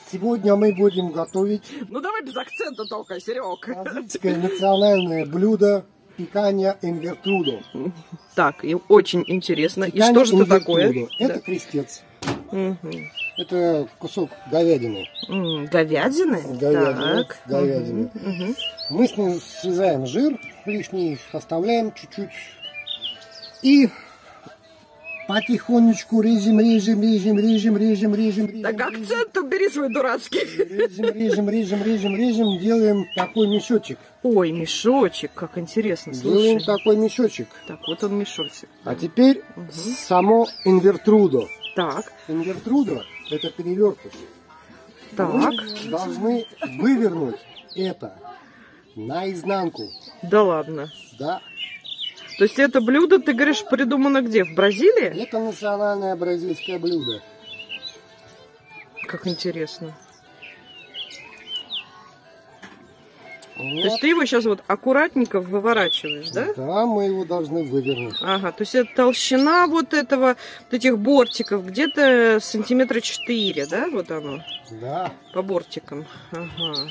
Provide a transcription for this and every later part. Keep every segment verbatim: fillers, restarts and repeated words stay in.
Сегодня мы будем готовить... Ну давай без акцента только, Серег. Бразильское национальное блюдо пиканья инвертрудо. Так, и очень интересно. Пиканья и что же это такое? Это да. крестец. Угу. Это кусок говядины. М, говядины? Говядины. Так. Говядины. Угу. Угу. Мы с ним срезаем жир лишний, оставляем чуть-чуть. И потихонечку режем, режем, режем, режем, режем, режем, режем. Так акцент убери свой дурацкий. Режем, режем, режем, режем, режем. Делаем такой мешочек. Ой, мешочек, как интересно. Делаем Слушай. такой мешочек. Так, вот он мешочек. А теперь Угу. само инвертрудо. Так, Инвертрудо – это перевертыш. так. Мы должны вывернуть это наизнанку. Да ладно. Да. То есть это блюдо, ты говоришь, придумано где? В Бразилии? Это национальное бразильское блюдо. Как интересно. Вот. То есть ты его сейчас вот аккуратненько выворачиваешь, да? Да, мы его должны вывернуть. Ага, то есть это толщина вот этого, вот этих бортиков, где-то сантиметра четыре, да, вот оно, Да. по бортикам. Ага.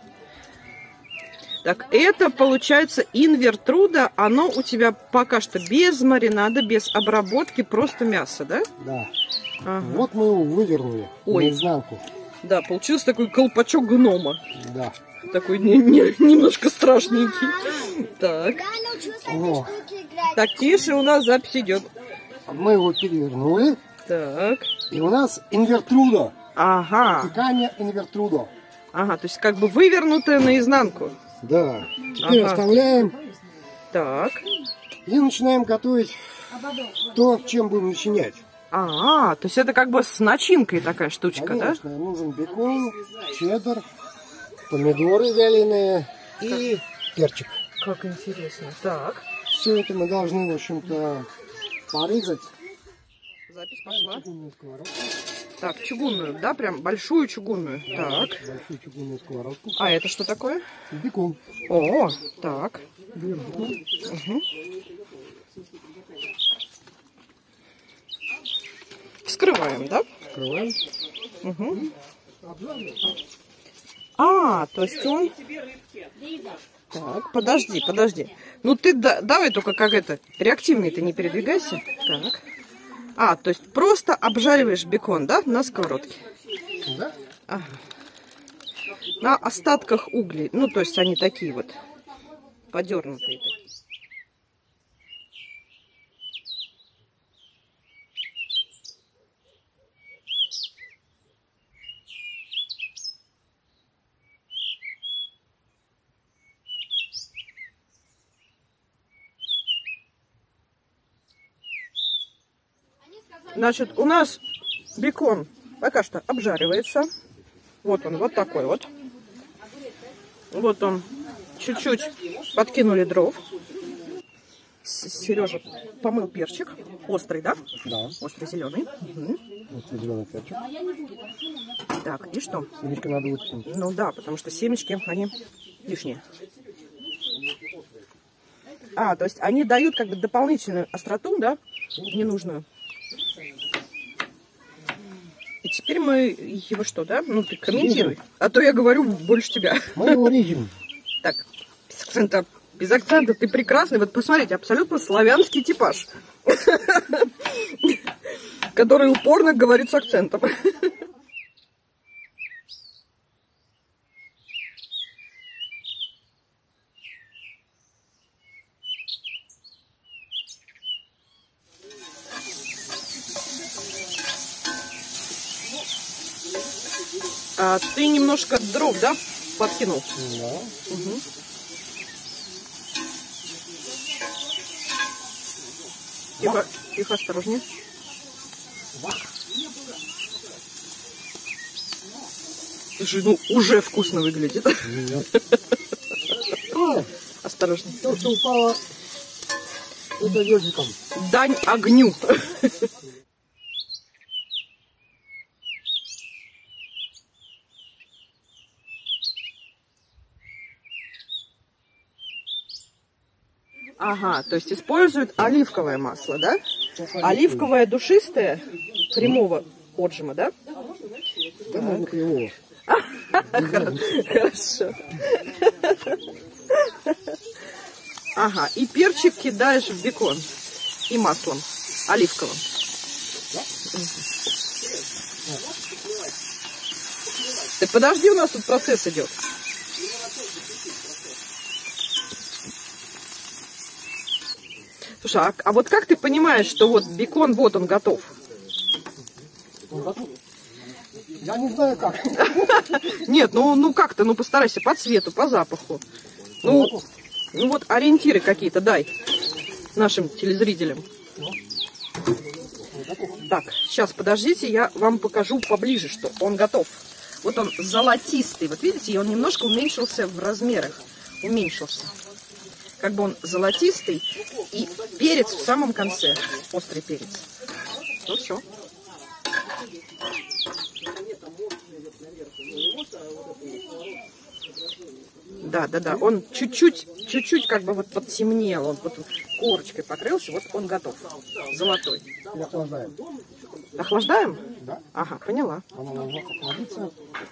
Так, это получается инвертрудо, оно у тебя пока что без маринада, без обработки, просто мясо, да? Да. Ага. Вот мы его вывернули. Ой. Наизнанку. Да, получился такой колпачок гнома. Да. Такой не, не, немножко страшненький. Так. О. Так, тише, у нас запись идет. Мы его перевернули. Так. И у нас инвертрудо. Ага. Пиканья инвертрудо. Ага, то есть как бы вывернутое наизнанку. Да. Теперь Ага. оставляем. Так. И начинаем готовить то, чем будем начинять. А, то есть это как бы с начинкой такая штучка, Конечно, нужен бекон, чеддер, помидоры вяленые и перчик. да? Как интересно. Так. Все это мы должны, в общем-то, порезать. Запись пошла. Чугунную сковородку. Так, чугунную, да, прям большую чугунную. Так. Большую чугунную сковородку. А это что такое? Бекон. О, так. Берем бекон. Угу. Вскрываем, да? Открываем. Угу. А, то есть он... Так, подожди, подожди. Ну ты да, давай только как это, реактивный ты не передвигайся. Так. А, то есть просто обжариваешь бекон, да, на сковородке? Да? Ага. На остатках углей. Ну, то есть они такие вот подернутые такие. Значит, у нас бекон пока что обжаривается. Вот он, вот такой вот. Вот он. Чуть-чуть подкинули дров. Сережа помыл перчик. Острый, да? Да. Острый зеленый. Угу. Вот зеленый перчик. Так, и что? Семечко надо вытянуть. Ну да, потому что семечки, они лишние. А, то есть они дают как бы дополнительную остроту, да? Ненужную. И теперь мы его что, да? Ну ты комментируй. А то я говорю больше тебя. Мы его режем. Так, без акцента. Без акцента ты прекрасный. Вот посмотрите, абсолютно славянский типаж. Который упорно говорит с акцентом. А ты немножко дров, да, подкинул? Да. Угу. Тихо, тихо, осторожнее. Слушай, ну уже вкусно выглядит. Осторожно. То, что упало, это ежиком. Дань огню. Ага, то есть используют оливковое масло, да? Оливковое душистое, прямого отжима, да? Да могу его. Хорошо. Ага, и перчик кидаешь в бекон. И маслом оливковым. Ты подожди, у нас тут процесс идет. Слушай, а, а вот как ты понимаешь, что вот бекон, вот он готов? Я не знаю как. Нет, ну, ну как-то, ну постарайся по цвету, по запаху. Ну, ну вот ориентиры какие-то дай нашим телезрителям. Так, сейчас подождите, я вам покажу поближе, что он готов. Вот он золотистый, вот видите, и он немножко уменьшился в размерах. Уменьшился. Как бы он золотистый, и перец в самом конце, острый перец. Ну все. Да, да, да, он чуть-чуть, чуть-чуть как бы вот подтемнел, он вот корочкой покрылся, вот он готов, золотой. Охлаждаем. Охлаждаем? Да. Ага, поняла. Она должна охладиться.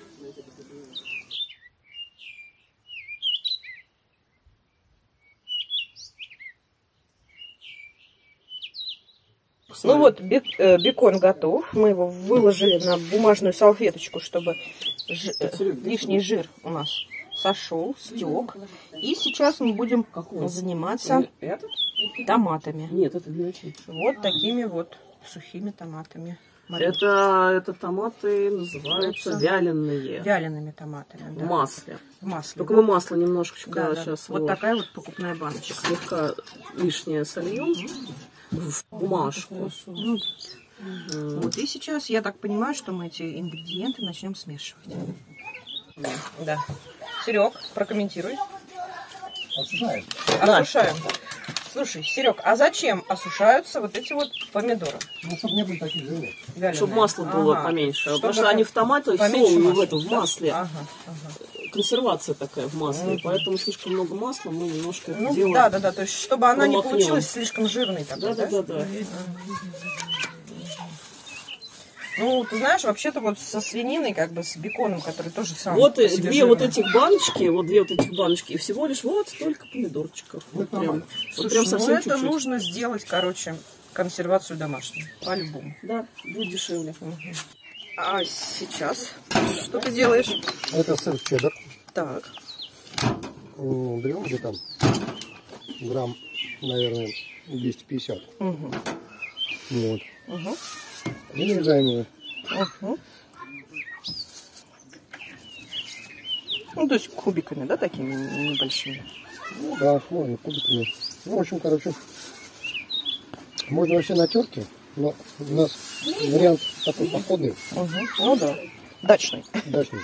Ну вот, бекон готов. Мы его выложили на бумажную салфеточку, чтобы жи лишний жир у нас сошел, стек. И сейчас мы будем заниматься томатами. Нет, это для начала. Вот такими вот сухими томатами. Это, это томаты называются вяленые. Вялеными томатами, да. В масле. В масле. Только мы масло немножечко да, да. сейчас вот его такая вот покупная баночка. слегка лишнее сольем в бумажку. Ну, вот и сейчас я так понимаю, что мы эти ингредиенты начнем смешивать. Да. Серег, прокомментируй. Осушаем. Осушаем. Слушай, Серег, а зачем осушаются вот эти вот помидоры? Ну, чтобы не было таких жирных. Вяленые. Чтобы масло было Ага. поменьше. Чтобы Потому что они в томате, в поменьше соусе, в масла. этом, в масле. Ага, ага. Консервация такая в масле. Мгм. Поэтому слишком много масла мы немножко это Ну, делаем. да, да, да. То есть, чтобы она не промахнем. получилась слишком жирной такой, Да, да, да, да. Ну, ты знаешь, вообще-то вот со свининой, как бы с беконом, который тоже сам Вот по и себе две жирный. вот этих баночки, вот две вот этих баночки, и всего лишь вот столько помидорчиков. Вот прям, вот Слушай, прям ну совсем это чуть-чуть. нужно сделать, короче, консервацию домашнюю, по-любому. Да, будет дешевле. А сейчас что ты делаешь? Это сыр чеддер. Так. М, Берем где-то грамм, наверное, двести пятьдесят. Угу. Вот. Угу. И нарезаем его. Угу. Ну, то есть кубиками, да, такими небольшими? Ну, да, можно кубиками. Ну, в общем, короче, можно вообще на терке, но у нас вариант такой походный, Угу. Ну да. Дачный. дачный.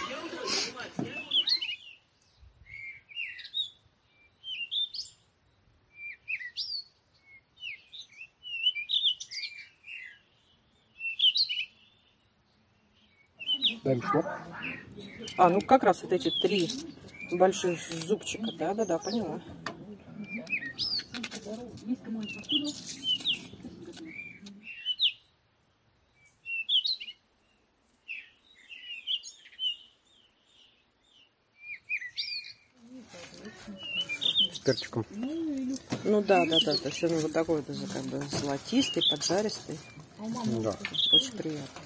Даем что? А, ну как раз вот эти три больших зубчика. Да, да, да, поняла. С перчиком. Ну да, да, да. То есть он вот такой вот как бы золотистый, поджаристый. Да. Очень приятно.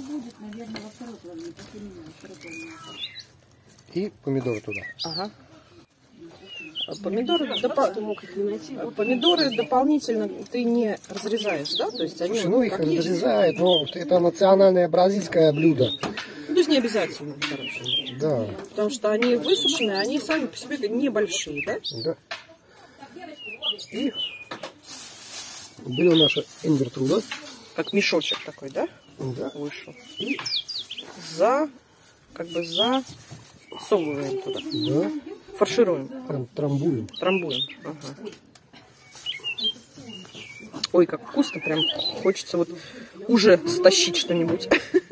И помидоры туда. Ага. А Помидоры, допо- помидоры дополнительно ты не разрезаешь, да? То есть они Слушай, вот ну их как есть. разрезают, но это национальное бразильское блюдо. Ну, то есть не обязательно, короче. Да, Потому что они высушенные, они сами по себе небольшие, да? да. И берем наше инвертруда. Как мешочек такой, да? Да. Вышел. И за, как бы засовываем туда. Да. Фаршируем. Прям трамбуем. Трамбуем. Ага. Ой, как вкусно, прям хочется вот уже стащить что-нибудь.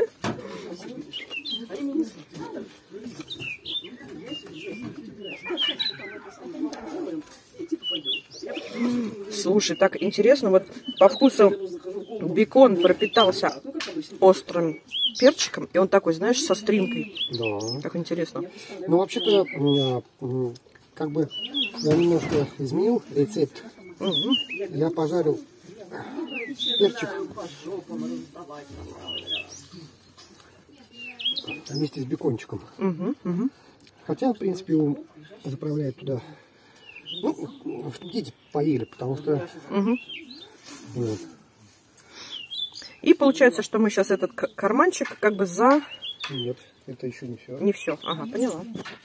Слушай, так интересно, вот по вкусу бекон пропитался острым перчиком, и он такой, знаешь, со стринкой. Да. Как интересно. Ну, вообще-то, а, м, как бы я немножко изменил рецепт. Угу. Я пожарил перчик вместе с бекончиком. Угу. Угу. Хотя, в принципе, его заправляют туда. Ну, дети поели, потому что... Угу. Вот. И получается, что мы сейчас этот к- карманчик как бы за... Нет, это еще не все. Не все. Ага, поняла.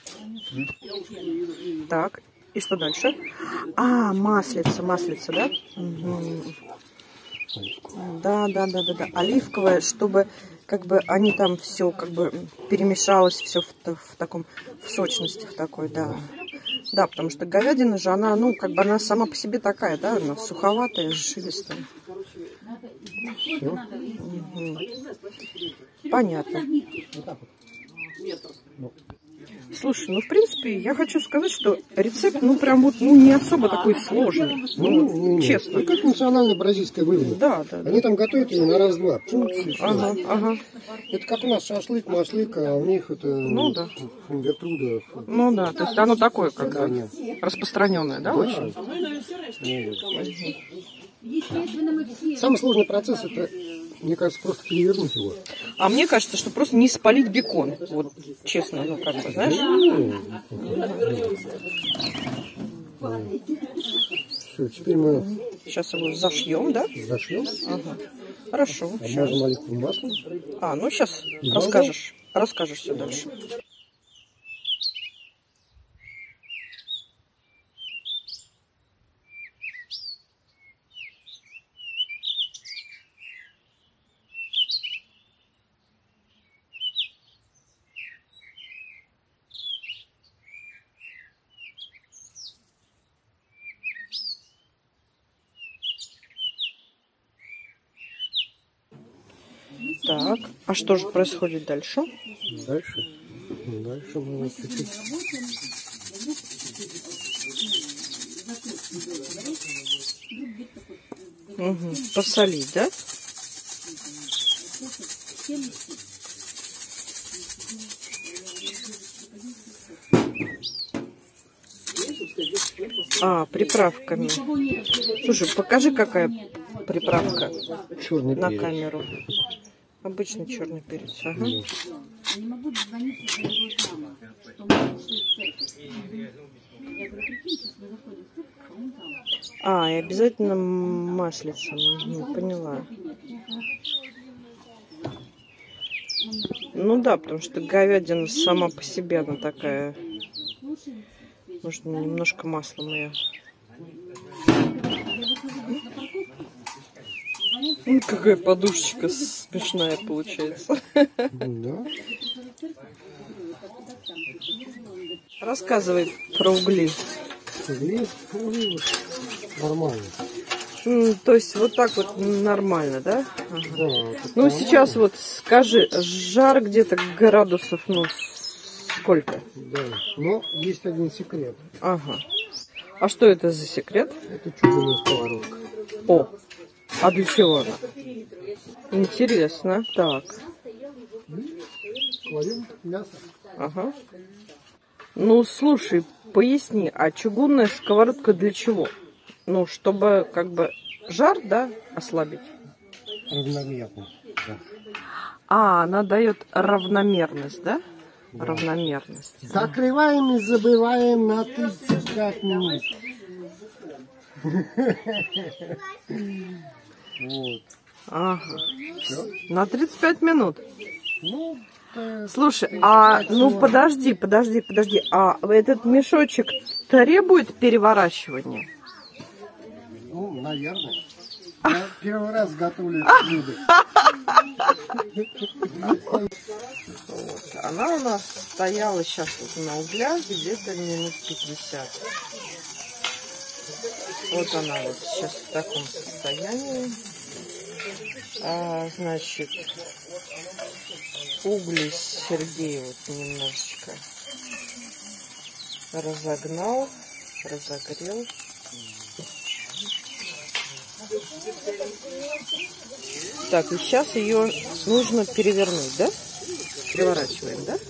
Так, и что дальше? А, маслица, маслица, да? Угу. Да, да, да, да, да. Оливковое, чтобы как бы они там все как бы перемешалось, все в, в таком, в сочности в такой, да. Да, потому что говядина же, она, ну, как бы она сама по себе такая, да, она суховатая, жилистая. Все. Угу. Понятно. Вот так вот. Слушай, ну, в принципе, я хочу сказать, что рецепт, ну, прям вот, ну, не особо такой сложный. Ну, Ну, не, не. честно. Ну, как национальное бразильское блюдо. Да, да, да. Они там готовят ее на раз-два. Пшуц и всё. Ага, ага. Это как у нас шашлык, машлык, а у них это Ну, да. Гертруда. Ну, да, то есть оно такое, как бы, Нет. распространенное, да, очень? Самый сложный процесс это, мне кажется, просто перевернуть его. А мне кажется, что просто не спалить бекон. Вот, честно, ну, как бы, знаешь? Все, теперь мы Сейчас его зашьем, да? зашьем. Ага. Хорошо. Сейчас. Обмажем оливковым маслом. А, ну сейчас Измазал? расскажешь. Расскажешь все дальше. Так, а что же происходит дальше? Дальше. Дальше мы вот чуть-чуть. Угу. Посолить, да? А, приправками. Слушай, покажи, какая приправка Черный на перец. камеру. Обычный черный перец. Ага. Не могу дозвониться до его зама, что мы пришли в церковь. Я говорю, прикинь, сейчас мы заходим в церковь, а он там. А, и обязательно маслица. Угу, поняла. Ну да, потому что говядина сама по себе, она такая. Можно немножко маслом ее. Ну, какая подушечка смешная получается. Да. Рассказывай про угли. Угли, ну, нормально. М, То есть вот так вот нормально, да? Ага. Да, Ну сейчас вот скажи, жар где-то градусов, ну сколько? да. Но есть один секрет. Ага. А что это за секрет? Это чугунная сковородка. О, а для чего она? Интересно. Так. Кладем мясо. Ага. Ну, слушай, поясни, а чугунная сковородка для чего? Ну, чтобы как бы жар, да, ослабить? Равномерно. Да. А, она дает равномерность, да? Да. Равномерность. Закрываем и забываем на тридцать пять минут. Вот. Ага. На тридцать пять минут. Ну, э, Слушай, а ну подожди, подожди, подожди. А этот мешочек требует переворачивания? ну, наверное. Я первый раз готовлю блюдо. Вот. Она у нас стояла сейчас вот на углях где-то минут пятьдесят. Вот она вот сейчас в таком состоянии. А, значит, угли Сергей вот немножечко разогнал, разогрел. Так, и сейчас ее нужно перевернуть, да? Переворачиваем, да?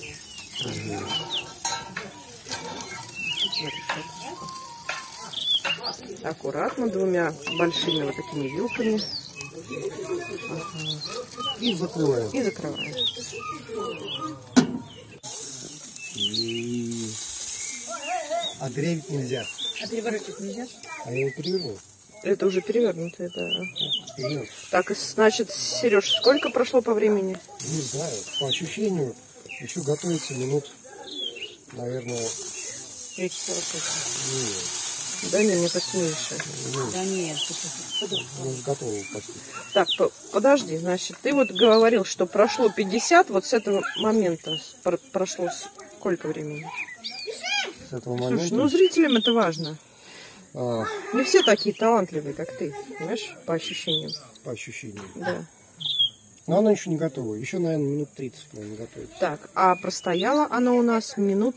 Аккуратно, двумя большими вот такими вилками. Ага. И закрываем. И закрываем. И... А древить нельзя. А переворачивать нельзя? А я его переверну. Это уже перевернутое, да. Переверну. Так, и, значит, Сереж, сколько прошло по времени? Не знаю, по ощущению еще готовится минут, наверное, Я читала, не, да, не, мне почти меньше. Да нет. ну, уже готово почти. Так, по- подожди, значит, ты вот говорил, что прошло пятьдесят, вот с этого момента пр- прошло сколько времени? С этого Слушай, момента. ну зрителям это важно. а, Не все такие талантливые, как ты, понимаешь, по ощущениям. по ощущениям. Да. Но она еще не готова. Еще, наверное, минут тридцать, наверное, готовится. Так, а простояла она у нас минут,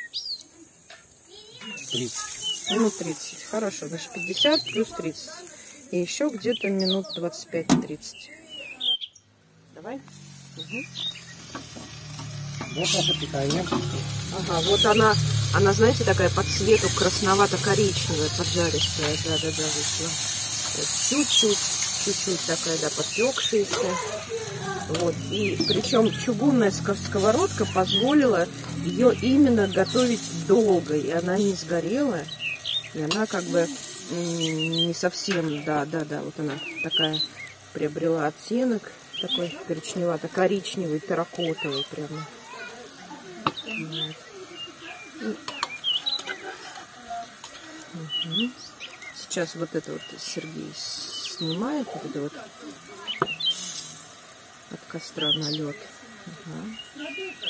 тридцать. минут тридцать. Хорошо, значит, пятьдесят плюс тридцать. И еще где-то минут двадцать пять-тридцать. Давай. Угу. Вот наше питание. Ага, вот она, она, знаете, такая по цвету красновато-коричневая, поджаристая, да-да-да, вышла. Вот чуть-чуть, чуть-чуть такая, да, подпекшаяся. Вот, и причем чугунная ск- сковородка позволила ее именно готовить долго, и она не сгорела, и она как бы м, не совсем, да-да-да, вот она такая приобрела оттенок, такой коричневато-коричневый, терракотовый прямо. Вот. Угу. Сейчас вот это вот Сергей снимает, вот это вот от костра налет. Ага.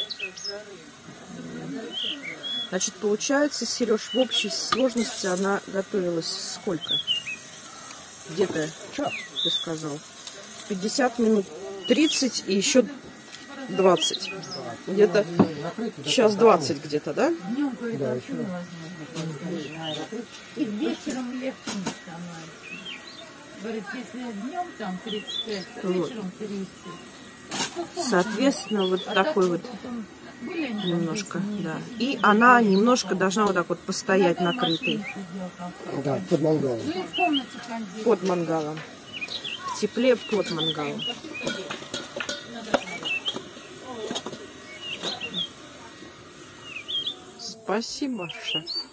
Значит, получается, Сереж, в общей сложности она готовилась сколько? Где-то, Час. ты сказал, пятьдесят минут, тридцать и еще двадцать. Где-то час двадцать где-то, да? Днем, говорит, Да, вообще еще. невозможно. И вечером легче не становится. Говорит, если днем там тридцать пять, то Вот. вечером тридцать. Соответственно, вот А такой вот потом были они там немножко, десять дней. да. И она немножко должна вот так вот постоять накрытой Да, под мангалом. Ну и в комнате кондей. под мангалом. В тепле под мангалом. Спасибо, шеф.